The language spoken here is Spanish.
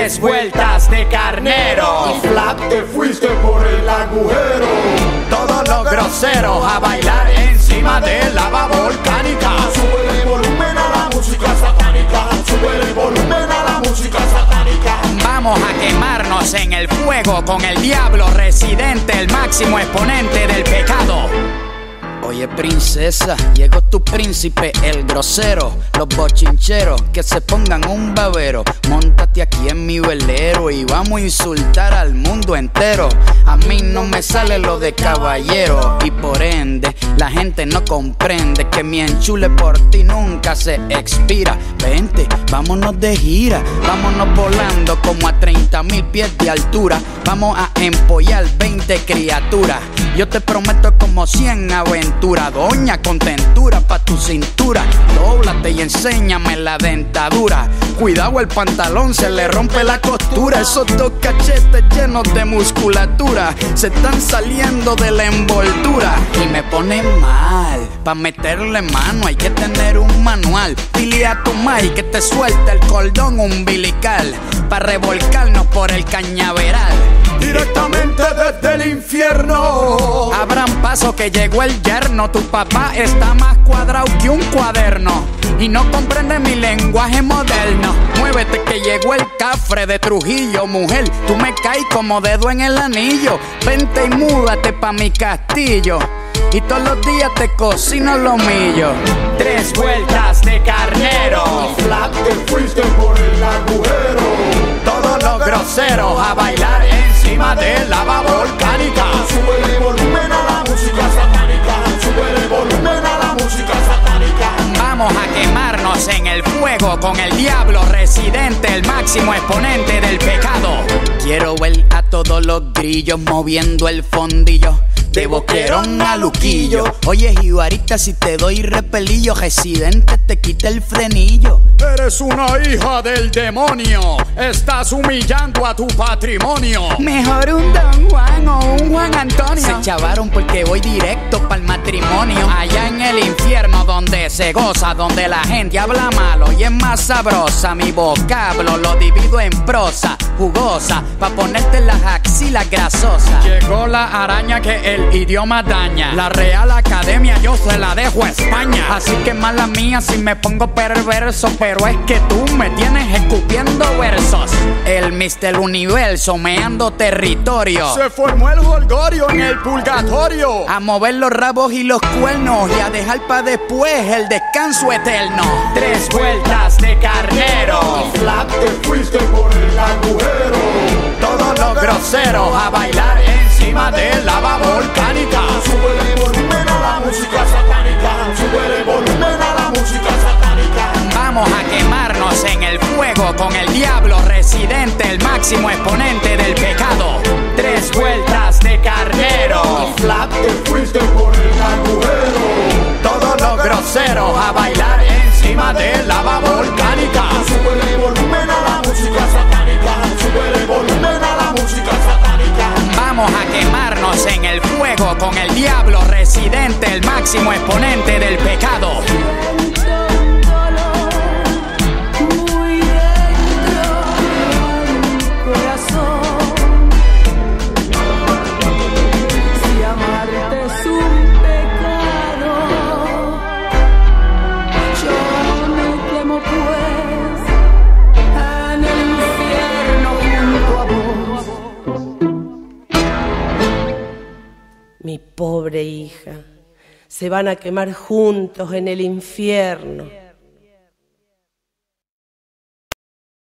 3 vueltas de carnero y flat te fuiste por el agujero. Todos los groseros a bailar encima de lava volcánica. Sube el volumen a la música satánica. Sube el volumen a la música satánica. Vamos a quemarnos en el fuego con el diablo residente, el máximo exponente del pecado. Oye princesa, llegó tu príncipe, el grosero. Los bochincheros que se pongan un babero. Móntate aquí en mi velero y vamos a insultar al mundo entero. A mí no me sale lo de caballero y por ende la gente no comprende que mi enchule por ti nunca se expira. Vente, vámonos de gira, vámonos volando como a 30,000 pies de altura. Vamos a empollar 20 criaturas. Yo te prometo como 100 aventuras. Doña contentura pa' tu cintura. Dóblate y enséñame la dentadura. Cuidado, el pantalón se le rompe la costura. Esos dos cachetes llenos de musculatura se están saliendo de la envoltura y me pone mal. Pa' meterle mano hay que tener un manual. Dile a tu mai que te suelta el cordón umbilical pa' revolcarnos por el cañaveral directamente desde el infierno. Abran paso que llegó el yerno. Tu papá está más cuadrado que un cuaderno y no comprende mi lenguaje moderno. Muévete que llegó el cafre de Trujillo. Mujer, tú me caes como dedo en el anillo. Vente y múdate pa' mi castillo y todos los días te cocino lo millo. 3 vueltas de carnero y flat te fuiste por el agujero. Todos los groseros a bailar encima de lava volcánica. Sube el volumen a la música satánica. Sube el volumen a la música satánica. Vamos a quemarnos en el fuego con el diablo residente, el máximo exponente del pecado. Quiero ver a todos los grillos moviendo el fondillo de Boquerón a Luquillo. Oye, jibarita, si te doy repelillo, residente te quita el frenillo. Eres una hija del demonio. Estás humillando a tu patrimonio. Mejor un Don Juan o un Juan Antonio. Se chavaron porque voy directo pa'l matrimonio. Allá en el infierno donde se goza, donde la gente habla malo y es más sabrosa. Mi vocablo lo divido en prosa jugosa pa' ponerte las axilas grasosas. Llegó la araña que el idioma daña. La Real Academia yo se la dejo a España. Así que mala mía si me pongo perverso, pero es que tú me tienes escupiendo versos. El Mr. Universo meando territorio. Se formó el holgorio en el purgatorio. A mover los rabos y los cuernos y a dejar pa' después el descanso eterno. 3 vueltas de carnero y flat te fuiste por el agujero. Todos los groseros a bailar encima de lava volcánica. Sube el volumen a la música satánica. Sube el volumen a la música satánica. Vamos a quemarnos en el fuego con el diablo residente, el máximo exponente del pecado. 3 vueltas de carnero y flat te fuiste por el agujero. Todos los groseros a bailar encima de lava volcánica. Sube el volumen a la música satánica. Sube el volumen a la música satánica. Vamos a quemarnos en el fuego con el diablo residente, el máximo exponente del pecado. Mi pobre hija, se van a quemar juntos en el infierno.